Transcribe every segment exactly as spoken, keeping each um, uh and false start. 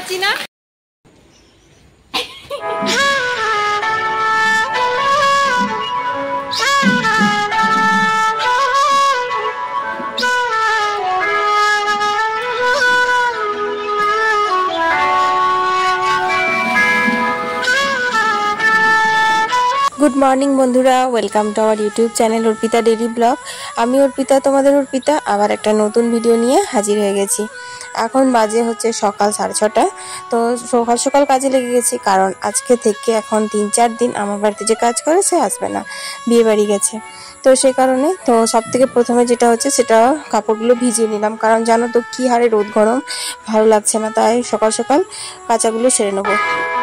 পাচ্ছি না। Good morning बंधुरा welcome to our YouTube channel Arpita daily vlog. आमी अर्पिता तोमादेर अर्पिता आबार एक नतून भिडियो निये हाजिर हो गेছি। এখন বাজে হচ্ছে সকাল সাড়ে ছটা। তো সকাল সকাল কাজে লেগে গেছি, কারণ আজকে থেকে এখন তিন চার দিন আমার বাড়িতে যে কাজ করে সে আসবে না, বিয়ে বাড়ি গেছে। তো সেই কারণে তো সব থেকে প্রথমে যেটা হচ্ছে সেটা কাপড়গুলো ভিজিয়ে নিলাম, কারণ জানো তো কি হারে রোদ গরম, ভালো লাগছে না, তাই সকাল সকাল কাচাগুলো সেরে নেবো।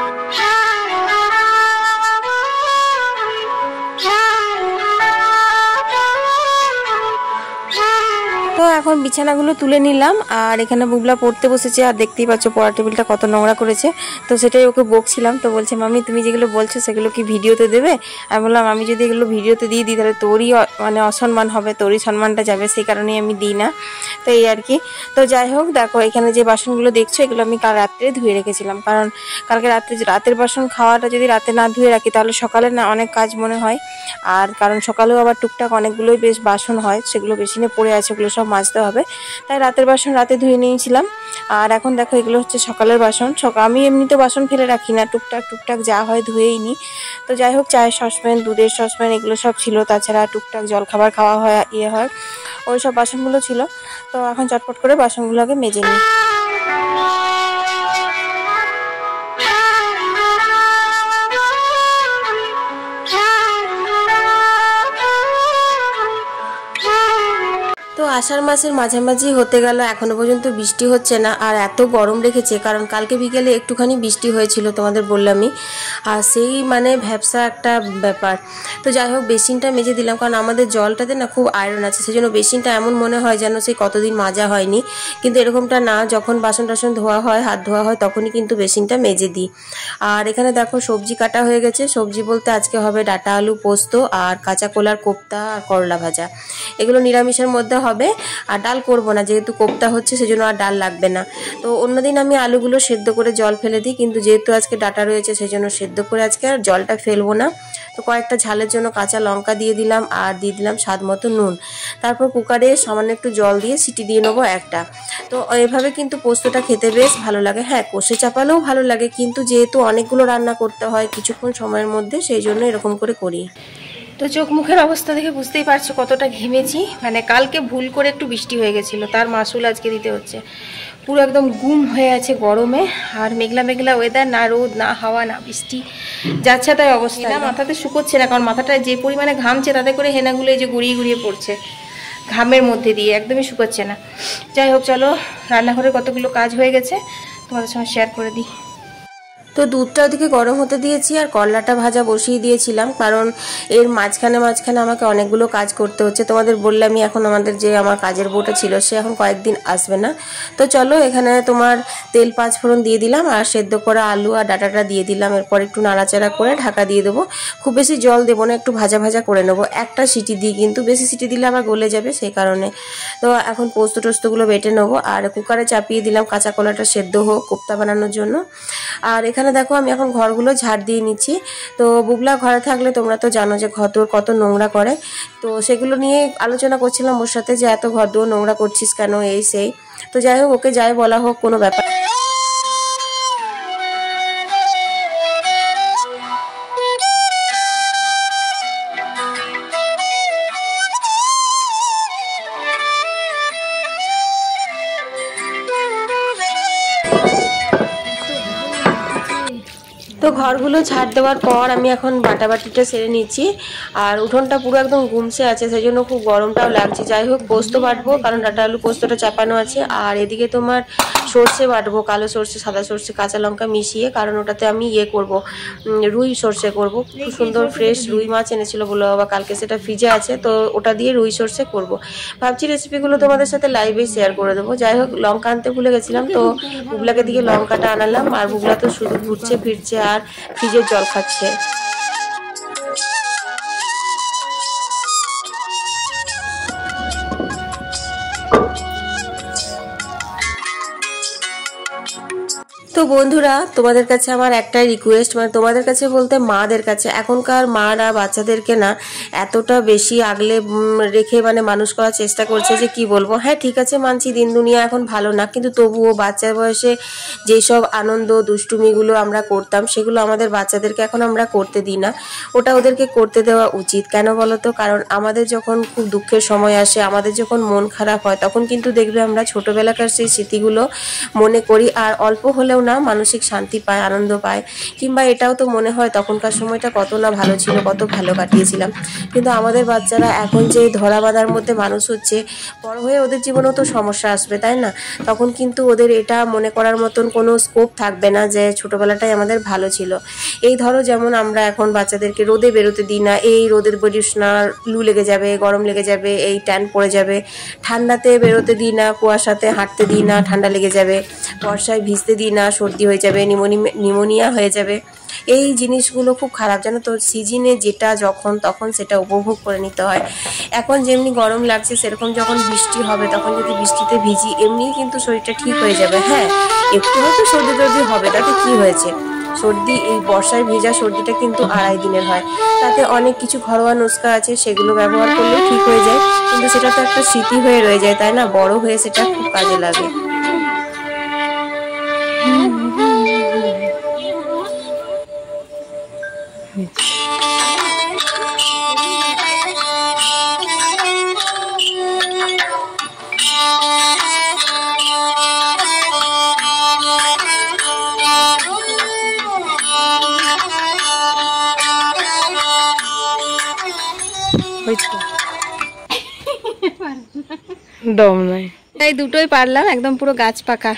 তো এখন বিছানাগুলো তুলে নিলাম, আর এখানে বুবলা পড়তে বসেছে, আর দেখতেই পাচ্ছ পড়া টেবিলটা কত নোংরা করেছে। তো সেটাই ওকে বকছিলাম, তো বলছে মামি তুমি যেগুলো বলছো সেগুলো কি ভিডিওতে দেবে? আমি বললাম আমি যদি এগুলো ভিডিওতে দিয়ে দিই তাহলে তোরই মানে অসম্মান হবে, তোরই সম্মানটা যাবে, সেই কারণেই আমি দিই না। তো এই আর কি। তো যাই হোক, দেখো এখানে যে বাসনগুলো দেখছো এগুলো আমি কাল রাত্রে ধুয়ে রেখেছিলাম, কারণ কালকে রাত্রে রাতের বাসন খাওয়াটা যদি রাতে না ধুয়ে রাখি তাহলে সকালে না অনেক কাজ মনে হয়। আর কারণ সকালেও আবার টুকটাক অনেকগুলোই বেশ বাসন হয়, সেগুলো বেসিনে পড়ে আছে, ওগুলো সব মাজতে হবে, তাই রাতের বাসন রাতে ধুয়ে নিয়েছিলাম। আর এখন দেখো এগুলো হচ্ছে সকালের বাসন। সকাল আমি এমনিতে বাসন ফেলে রাখি না, টুকটাক টুকটাক যা হয় ধুয়েই নিই। তো যাই হোক, চায়ের সসপ্যান, দুধের সসপ্যান এগুলো সব ছিল, তাছাড়া টুকটাক জলখাবার খাওয়া হয় ইয়ে হয়, ওই সব বাসনগুলো ছিল। তো এখন চটপট করে বাসনগুলোকে মেজে নিই। তো আষাঢ় মাসের মাঝামাঝি হতে গেল, এখনো পর্যন্ত বৃষ্টি হচ্ছে না, আর এত গরম রেখেছে, কারণ কালকে বিকেলে একটুখানি বৃষ্টি হয়েছিল তোমাদের বললামই, আর সেই মানে ভ্যাবসা একটা ব্যাপার। তো যাই হোক, বেসিনটা মেজে দিলাম, কারণ আমাদের জলটাতে না খুব আয়রন আছে, সেজন্য বেসিনটা এমন মনে হয় যেন সেই কতদিন মাজা হয়নি, কিন্তু এরকমটা না, যখন বাসন টাসন ধোয়া হয়, হাত ধোয়া হয়, তখনই কিন্তু বেসিনটা মেজে দিই। আর এখানে দেখো সবজি কাটা হয়ে গেছে। সবজি বলতে আজকে হবে ডাটা আলু পোস্ত, আর কাঁচা কলার কোপ্তা, আর করলা ভাজা, এগুলো নিরামিষের মধ্যে হবে। আর ডাল করব না, যেহেতু কোপ্তা হচ্ছে সেজন্য আর ডাল লাগবে না। তো অন্যদিন আমি আলুগুলো সেদ্ধ করে জল ফেলে দিই, কিন্তু যেহেতু আজকে ডাটা রয়েছে সেজন্য সেদ্ধ করে আজকে আর জলটা ফেলবো না। তো কয়েকটা ঝালের জন্য কাঁচা লঙ্কা দিয়ে দিলাম, আর দিয়ে দিলাম স্বাদ মতো নুন। তারপর কুকারে সামান্য একটু জল দিয়ে সিটি দিয়ে নেবো একটা। তো এভাবে কিন্তু পোস্তটা খেতে বেশ ভালো লাগে। হ্যাঁ, কষে চাপালেও ভালো লাগে, কিন্তু যেহেতু অনেকগুলো রান্না করতে হয় কিছুক্ষণ সময়ের মধ্যে, সেই জন্য এরকম করে করি। তো চোখ মুখের অবস্থা দেখে বুঝতেই পারছো কতটা ঘেমেছি। মানে কালকে ভুল করে একটু বৃষ্টি হয়ে গেছিলো, তার মাসুল আজকে দিতে হচ্ছে। পুরো একদম গুম হয়ে আছে গরমে, আর মেঘলা মেঘলা ওয়েদার, না রোদ না হাওয়া না বৃষ্টি, যাচ্ছে তাই অবস্থা। না মাথাতে শুকোচ্ছে না, কারণ মাথাটা যে পরিমাণে ঘামছে তাতে করে হেনাগুলো এই যে গুড়িয়ে গুড়িয়ে পড়ছে ঘামের মধ্যে দিয়ে, একদমই শুকোচ্ছে না। যাই হোক, চলো রান্নাঘরে কতগুলো কাজ হয়ে গেছে তোমাদের সঙ্গে শেয়ার করে দিই। তো দুধটা ওদিকে গরম হতে দিয়েছি, আর করলাটা ভাজা বসিয়ে দিয়েছিলাম, কারণ এর মাঝখানে মাঝখানে আমাকে অনেকগুলো কাজ করতে হচ্ছে। তোমাদের বললামই এখন আমাদের যে আমার কাজের বউটা ছিল সে এখন কয়েকদিন আসবে না। তো চলো এখানে তোমার তেল পাঁচ ফোড়ন দিয়ে দিলাম, আর সেদ্ধ করা আলু আর ডাটাটা দিয়ে দিলাম। এরপর একটু নাড়াচাড়া করে ঢাকা দিয়ে দেবো। খুব বেশি জল দেবো না, একটু ভাজা ভাজা করে নেবো, একটা সিটি দিই, কিন্তু বেশি সিটি দিলে আবার গলে যাবে, সেই কারণে। তো এখন পোস্ত টোস্তগুলো বেটে নেবো, আর কুকারে চাপিয়ে দিলাম কাঁচা কলাটা সেদ্ধ হোক কোপ্তা বানানোর জন্য। আর এখানে দেখো আমি এখন ঘরগুলো ঝাড় দিয়ে নিচ্ছি। তো বুবলা ঘরে থাকলে তোমরা তো জানো যে ঘর দোর কত নোংরা করে, তো সেগুলো নিয়ে আলোচনা করছিলাম ওর সাথে যে এত ঘর দোর নোংরা করছিস কেন, এই সেই। তো যাই হোক, ওকে যাই বলা হোক কোনো ব্যাপার। তো ঘরগুলো ঝাড় দেওয়ার পর আমি এখন বাটাবাটিটা সেরে নিচ্ছি, আর উঠোনটা পুরো একদম গুমসে আছে, সেই জন্য খুব গরমটাও লাগছে। যাই হোক, পোস্ত বাটবো, কারণ ডাটা আলু পোস্তটা চাপানো আছে। আর এদিকে তোমার সর্ষে বাটবো, কালো সর্ষে সাদা সর্ষে কাঁচা লঙ্কা মিশিয়ে, কারণ ওটাতে আমি ইয়ে করব, রুই সর্ষে করব। খুব সুন্দর ফ্রেশ রুই মাছ এনেছিল বলে বাবা কালকে, সেটা ফ্রিজে আছে, তো ওটা দিয়ে রুই সর্ষে করব। ভাবছি রেসিপিগুলো তোমাদের সাথে লাইভে শেয়ার করে দেবো। যাই হোক, লঙ্কা আনতে ভুলে গেছিলাম, তো বুবলাকে দিকে লঙ্কাটা আনালাম, আর বুবলা তো শুধু ঘুরছে ফিরছে আর ফ্রিজের জল খাচ্ছে। তো বন্ধুরা, তোমাদের কাছে আমার একটাই রিকোয়েস্ট, মানে তোমাদের কাছে বলতে মাদের কাছে, এখনকার মারা বাচ্চাদেরকে না এতটা বেশি আগলে রেখে মানে মানুষ করার চেষ্টা করছে যে কি বলবো। হ্যাঁ ঠিক আছে, মানছি দিন দুনিয়া এখন ভালো না, কিন্তু তবুও বাচ্চা বয়সে যেসব আনন্দ দুষ্টুমিগুলো আমরা করতাম সেগুলো আমাদের বাচ্চাদেরকে এখন আমরা করতে দিই না। ওটা ওদেরকে করতে দেওয়া উচিত। কেন বলো তো? কারণ আমাদের যখন খুব দুঃখের সময় আসে, আমাদের যখন মন খারাপ হয়, তখন কিন্তু দেখবে আমরা ছোটোবেলাকার সেই স্মৃতিগুলো মনে করি, আর অল্প হলেও না মানসিক শান্তি পায়, আনন্দ পায়, কিংবা এটাও তো মনে হয় তখনকার সময়টা কত না ভালো ছিল, কত ভালো কাটিয়েছিলাম। কিন্তু আমাদের বাচ্চারা এখন যে ধরা বাঁধার মধ্যে মানুষ হচ্ছে, বড় হয়ে ওদের জীবনেও তো সমস্যা আসবে, তাই না? তখন কিন্তু ওদের এটা মনে করার মতন কোনো স্কোপ থাকবে না যে ছোটোবেলাটাই আমাদের ভালো ছিল। এই ধরো যেমন আমরা এখন বাচ্চাদেরকে রোদে বেরোতে দিই না, এই রোদের বলিস না, লু লেগে যাবে, গরম লেগে যাবে, এই ট্যান পড়ে যাবে। ঠান্ডাতে বেরোতে দিই না, কুয়াশাতে হাঁটতে দিই না, ঠান্ডা লেগে যাবে। বর্ষায় ভিজতে দিই না, সর্দি হয়ে যাবে, নিমোনিয়া নিমোনিয়া হয়ে যাবে। এই জিনিসগুলো খুব খারাপ, জানো তো? সিজনে যেটা যখন তখন সেটা উপভোগ করে নিতে হয়। এখন যেমনি গরম লাগছে, সেরকম যখন বৃষ্টি হবে তখন যদি বৃষ্টিতে ভিজি, এমনি কিন্তু শরীরটা ঠিক হয়ে যাবে। হ্যাঁ একটু হয়তো সর্দি টর্দি হবে, তাতে কি হয়েছে? সর্দি, এই বর্ষায় ভেজা সর্দিটা কিন্তু আড়াই দিনের হয়। তাতে অনেক কিছু ঘরোয়া নুস্খা আছে, সেগুলো ব্যবহার করলেও ঠিক হয়ে যায়, কিন্তু সেটা তো একটা স্মৃতি হয়ে রয়ে যায়, তাই না? বড় হয়ে সেটা খুব কাজে লাগে। দম নাই, তাই দুটোই পারলাম, একদম পুরো গাছ পাকা।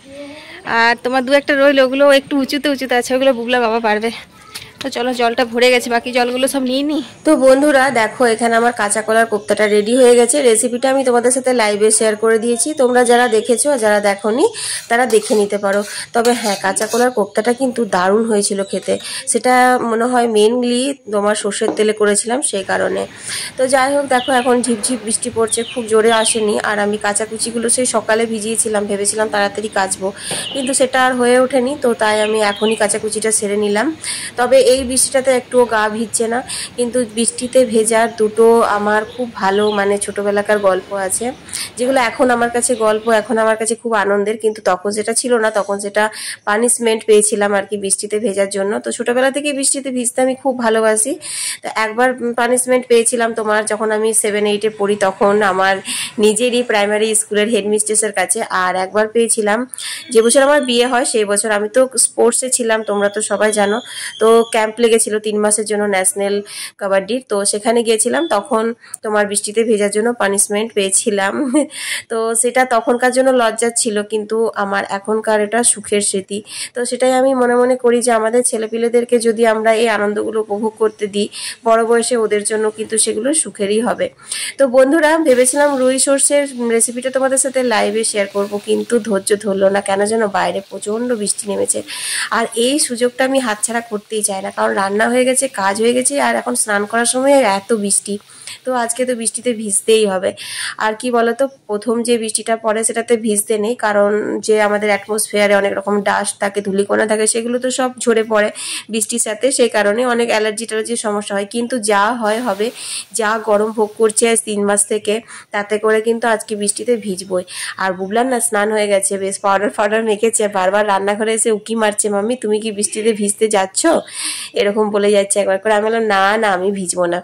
আর তোমার দু একটা রইল, ওগুলো একটু উঁচুতে উঁচুতে আছে, ওগুলো বুগলা বাবা পারবে। তো চলো, জলটা ভরে গেছে, বাকি জলগুলো সব নিয়ে নি। তো বন্ধুরা দেখো, এখানে আমার কাঁচা কলার কোপ্তাটা রেডি হয়ে গেছে। রেসিপিটা আমি তোমাদের সাথে লাইভে শেয়ার করে দিয়েছি, তোমরা যারা দেখেছো যারা দেখোনি তারা দেখে নিতে পারো। তবে হ্যাঁ, কাঁচা কলার কোপ্তাটা কিন্তু দারুণ হয়েছিল খেতে। সেটা মনে হয় মেনলি তোমার সর্ষের তেলে করেছিলাম, সেই কারণে। তো যাই হোক, দেখো এখন ঝিপঝিপ বৃষ্টি পড়ছে, খুব জোরে আসেনি। আর আমি কাঁচা কুচিগুলো সেই সকালে ভিজিয়েছিলাম, ভেবেছিলাম তাড়াতাড়ি কাচবো, কিন্তু সেটা আর হয়ে ওঠেনি। তো তাই আমি এখনই কাঁচা কুচিটা সেরে নিলাম। তবে এই বৃষ্টিটাতে একটুও গা ভিজছে না, কিন্তু বৃষ্টিতে ভেজার দুটো আমার খুব ভালো মানে ছোটোবেলাকার গল্প আছে, যেগুলো এখন আমার কাছে গল্প, এখন আমার কাছে খুব আনন্দের, কিন্তু তখন যেটা ছিল না, তখন সেটা পানিশমেন্ট পেয়েছিলাম আর কি বৃষ্টিতে ভেজার জন্য। তো ছোটোবেলা থেকে বৃষ্টিতে ভিজতে আমি খুব ভালোবাসি। তো একবার পানিশমেন্ট পেয়েছিলাম তোমার যখন আমি সেভেন এইটে পড়ি, তখন আমার নিজেরই প্রাইমারি স্কুলের হেডমিস্ট্রেসের কাছে। আর একবার পেয়েছিলাম যে বছর আমার বিয়ে হয়, সেই বছর আমি তো স্পোর্টসে ছিলাম, তোমরা তো সবাই জানো। তো ক্যাম্প লেগেছিল তিন মাসের জন্য ন্যাশনাল কাবাডির, তো সেখানে গিয়েছিলাম, তখন তোমার বৃষ্টিতে ভেজার জন্য পানিশমেন্ট পেয়েছিলাম। তো সেটা তখনকার জন্য লজ্জার ছিল, কিন্তু আমার এখনকার এটা সুখের স্মৃতি। তো সেটাই আমি মনে মনে করি যে আমাদের ছেলেপিলেদেরকে যদি আমরা এই আনন্দগুলো উপভোগ করতে দিই, বড় বয়সে ওদের জন্য কিন্তু সেগুলো সুখেরই হবে। তো বন্ধুরা, ভেবেছিলাম রুই সর্ষের রেসিপিটা তোমাদের সাথে লাইভে শেয়ার করব, কিন্তু ধৈর্য ধরলো না, কেন যেন বাইরে প্রচণ্ড বৃষ্টি নেমেছে। আর এই সুযোগটা আমি হাতছাড়া করতেই চাই না, কারণ রান্না হয়ে গেছে, কাজ হয়ে গেছে, আর এখন স্নান করার সময় এত বৃষ্টি। তো আজকে তো বৃষ্টিতে ভিজতেই হবে। আর কি বলতো, প্রথম যে বৃষ্টিটা পড়ে সেটাতে ভিজতে নেই, কারণ যে আমাদের অ্যাটমসফিয়ারে অনেক রকম ডাস্ট থাকে, ধূলিকণা থাকে, সেগুলো তো সব ঝরে পড়ে বৃষ্টির সাথে, সেই কারণে অনেক অ্যালার্জি ট্যালার্জির সমস্যা হয়। কিন্তু যা হয় হবে, যা গরম ভোগ করছে আজ তিন মাস থেকে, তাতে করে কিন্তু আজকে বৃষ্টিতে ভিজবই। আর বুবলার না স্নান হয়ে গেছে, বেশ পাউডার ফাউডার মেখেছে, বারবার রান্নাঘরে এসে উকি মারছে, মাম্মি তুমি কি বৃষ্টিতে ভিজতে যাচ্ছ, এরকম বলে যাচ্ছে একবার করে। আমি বললাম না না, আমি ভিজবো না।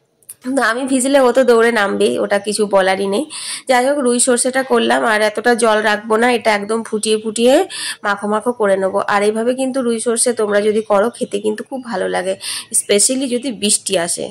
আমি ভিজলে ও তো দৌড়ে নামবেই, ওটা কিছু বলারই নেই। যাই হোক, রুই সর্ষেটা করলাম, আর এতটা জল রাখবো না, এটা একদম ফুটিয়ে ফুটিয়ে মাখো মাখো করে নেবো। আর এইভাবে কিন্তু রুই সর্ষে তোমরা যদি করো, খেতে কিন্তু খুব ভালো লাগে, স্পেশালি যদি বৃষ্টি আসে।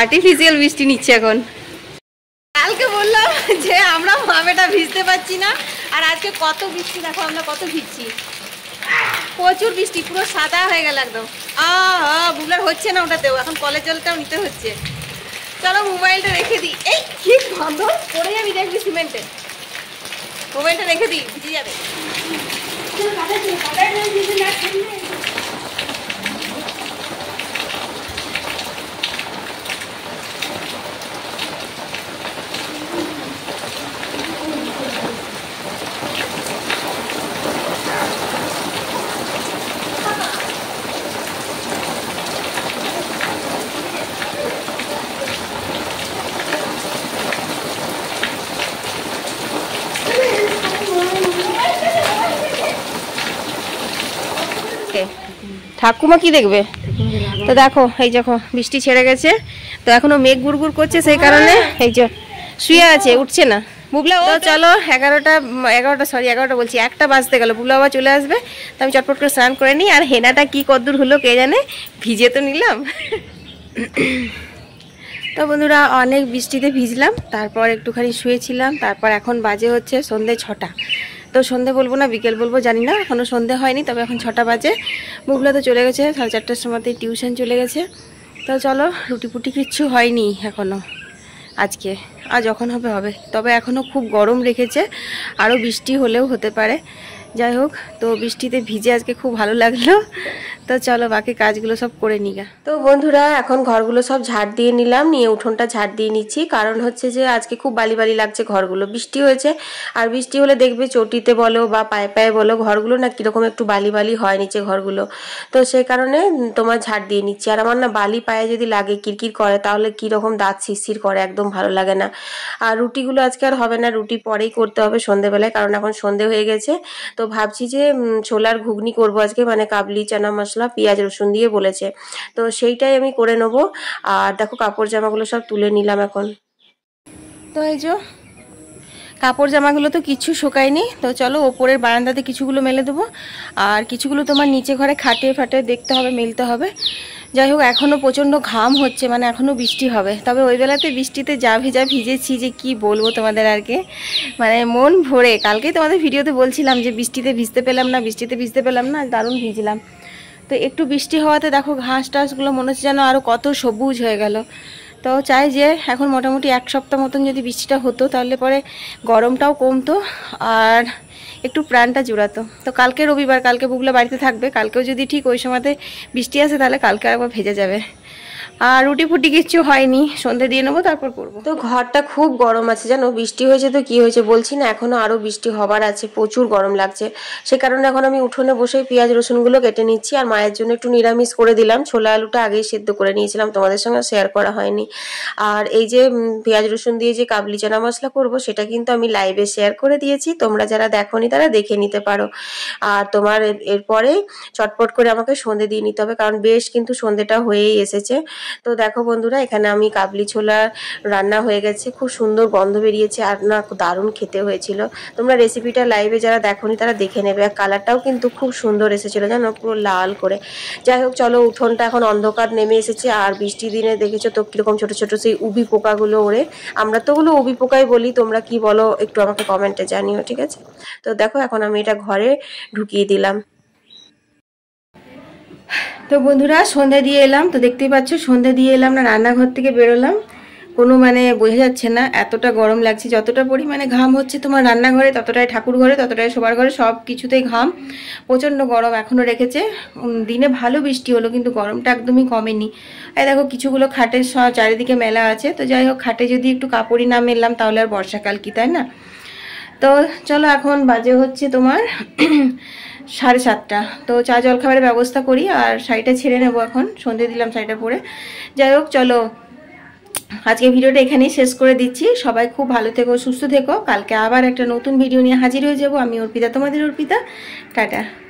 আর্টিফিশিয়াল বৃষ্টি নিচ্ছে এখন। কালকে বললাম যে আমরা মামেটা ভিজতে পারছি না, আর আজকে কত বৃষ্টি, দেখো আমরা কত ভিজছি, প্রচুর বৃষ্টি, পুরো সাদা হয়ে গেল একদম। আহ বুবলার হচ্ছে না ওটাতেও, এখন কলের জলটাও নিতে হচ্ছে। চলো মোবাইলটা রেখে দিই। এই কি গন্ধ, পড়ে যাবি দেখবি সিমেন্টে। মোবাইলটা রেখে দিই, ভিজে যাবে। ঠাকুমা কি দেখবে? তো দেখো এই দেখো বৃষ্টি ছেড়ে গেছে, তো এখনো মেঘ গুড়গুড় করছে, সেই কারণে এই যে শুয়ে আছে, উঠছে না বুবলা। ও চলো এগারোটা এগারোটা সরি এগারোটা বলছি একটা বাজতে গেল, বুবলা বাবা চলে আসবে, তো আমি চটপট করে স্নান করে নিই। আর হেনাটা কি কদ্দূর হলো কে জানে, ভিজে তো নিলাম। তো বন্ধুরা অনেক বৃষ্টিতে ভিজলাম, তারপর একটুখানি শুয়েছিলাম, তারপর এখন বাজে হচ্ছে সন্ধ্যে ছটা। তো সন্ধে বলবো না বিকেল বলবো জানি না, এখনও সন্ধে হয়নি, তবে এখন ছটা বাজে। বুবলা তো চলে গেছে সাড়ে চারটার সময়তেই টিউশন চলে গেছে। তো চলো রুটি পুটি কিচ্ছু হয়নি এখনও আজকে, আর যখন হবে হবে। তবে এখনও খুব গরম রেখেছে, আরও বৃষ্টি হলেও হতে পারে। যাই হোক, তো বৃষ্টিতে ভিজে আজকে খুব ভালো লাগলো। তো চলো বাকি কাজগুলো সব করে নিগা। তো বন্ধুরা এখন ঘরগুলো সব ঝাড় দিয়ে নিলাম, নিয়ে উঠোনটা ঝাড় দিয়ে নিচ্ছি, কারণ হচ্ছে যে আজকে খুব বালি বালি লাগছে ঘরগুলো, বৃষ্টি হয়েছে। আর বৃষ্টি হলে দেখবে চটিতে বলো বা পায়ে পায়ে বলো ঘরগুলো না কীরকম একটু বালি বালি হয় নিচে ঘরগুলো, তো সেই কারণে তোমার ঝাড় দিয়ে নিচ্ছি। আর আমার না বালি পায়ে যদি লাগে কিরকির করে, তাহলে কীরকম দাঁত শিরশির করে, একদম ভালো লাগে না। আর রুটিগুলো আজকে আর হবে না, রুটি পরেই করতে হবে সন্ধেবেলায়, কারণ এখন সন্ধে হয়ে গেছে। তো ভাবছি যে ছোলার ঘুগনি করবো আজকে, মানে কাবলি চানা মশলা পেঁয়াজ রসুন দিয়ে বলেছে, তো সেইটাই আমি করে নেবো। আর দেখো কাপড় জামাগুলো সব তুলে নিলাম এখন। তো এই যে কাপড় জামাগুলো তো কিছু শুকায়নি, তো চলো ওপরের বারান্দাতে কিছুগুলো মেলে দেবো, আর কিছুগুলো তোমার নিচে ঘরে খাটে ফাটে দেখতে হবে, মেলতে হবে। যাই হোক এখনও প্রচণ্ড ঘাম হচ্ছে, মানে এখনও বৃষ্টি হবে। তবে ওই বেলাতে বৃষ্টিতে যা ভেজা ভিজেছি যে কি বলবো তোমাদের, আর কি মানে মন ভরে। কালকেই তোমাদের ভিডিওতে বলছিলাম যে বৃষ্টিতে ভিজতে পেলাম না, বৃষ্টিতে ভিজতে পেলাম না, দারুণ ভিজলাম। তো একটু বৃষ্টি হওয়াতে দেখো ঘাস টাসগুলো মনে হচ্ছে যেন আরও কত সবুজ হয়ে গেল। তো চাই যে এখন মোটামুটি এক সপ্তাহ মতন যদি বৃষ্টিটা হতো, তাহলে পরে গরমটাও কমতো আর একটু প্রাণটা জুড়াতো। তো কালকে রবিবার, কালকে বুবলা বাড়িতে থাকবে, কালকেও যদি ঠিক ওই সময়তে বৃষ্টি আসে তাহলে কালকে আরেকবার ভেজে যাবে। আর রুটি ফুটি কিচ্ছু হয়নি, সন্ধে দিয়ে নেবো তারপর করবো। তো ঘরটা খুব গরম আছে জানো, বৃষ্টি হয়েছে তো কি হয়েছে বলছি না, এখনো আরো বৃষ্টি হবার আছে, প্রচুর গরম লাগছে। সে কারণে এখন আমি উঠোনে বসে পেঁয়াজ রসুনগুলো কেটে নিচ্ছি। আর মায়ের জন্য একটু নিরামিষ করে দিলাম, ছোলা আলুটা আগেই সেদ্ধ করে নিয়েছিলাম, তোমাদের সঙ্গে শেয়ার করা হয়নি। আর এই যে পেঁয়াজ রসুন দিয়ে যে কাবলি চানা মশলা করবো, সেটা কিন্তু আমি লাইভে শেয়ার করে দিয়েছি, তোমরা যারা দেখোনি তারা দেখে নিতে পারো। আর তোমার এরপরে চটপট করে আমাকে সন্ধে দিয়ে নিতে হবে, কারণ বেশ কিন্তু সন্ধেটা হয়েই এসেছে। তো দেখো বন্ধুরা এখানে আমি কাবলি ছোলা রান্না হয়ে গেছে, খুব সুন্দর গন্ধ বেরিয়েছে, আর না দারুণ খেতে হয়েছিল। তোমরা রেসিপিটা লাইভে যারা দেখোনি তারা দেখে নেবে। আর কালারটাও কিন্তু খুব সুন্দর এসেছিলো জানো, পুরো লাল করে। যাই হোক চলো, উঠোনটা এখন অন্ধকার নেমে এসেছে, আর বৃষ্টির দিনে দেখেছো তো কিরকম ছোট ছোট সেই উবি পোকাগুলো ওড়ে, আমরা তো ওগুলো উবি পোকাই বলি, তোমরা কি বলো একটু আমাকে কমেন্টে জানিও, ঠিক আছে? তো দেখো এখন আমি এটা ঘরে ঢুকিয়ে দিলাম। তো বন্ধুরা সন্ধে দিয়ে এলাম, তো দেখতেই পাচ্ছ সন্ধে দিয়ে এলাম না, রান্নাঘর থেকে বেরোলাম, কোনো মানে বোঝা যাচ্ছে না এতটা গরম লাগছে। যতটা পরিমাণে ঘাম হচ্ছে তোমার রান্নাঘরে, ততটাই ঠাকুর ঘরে, ততটাই শোবার ঘরে, সব কিছুতেই ঘাম, প্রচণ্ড গরম এখনও রেখেছে। দিনে ভালো বৃষ্টি হলো কিন্তু গরমটা একদমই কমেনি। এই দেখো কিছুগুলো খাটের চারিদিকে মেলা আছে, তো যাই হোক খাটে যদি একটু কাপড়ই না মেললাম তাহলে আর বর্ষাকাল কি, তাই না? তো চলো এখন বাজে হচ্ছে তোমার সাড়ে সাতটা, তো চা জল খাবারের ব্যবস্থা করি, আর শাড়িটা ছেড়ে নেবো, এখন সন্ধে দিলাম শাড়িটা পরে। যাই হোক চলো আজকে ভিডিওটা এখানেই শেষ করে দিচ্ছি। সবাই খুব ভালো থেকো, সুস্থ থেকো, কালকে আবার একটা নতুন ভিডিও নিয়ে হাজির হয়ে যাবো। আমি অর্পিতা, তোমাদের অর্পিতা, টাটা।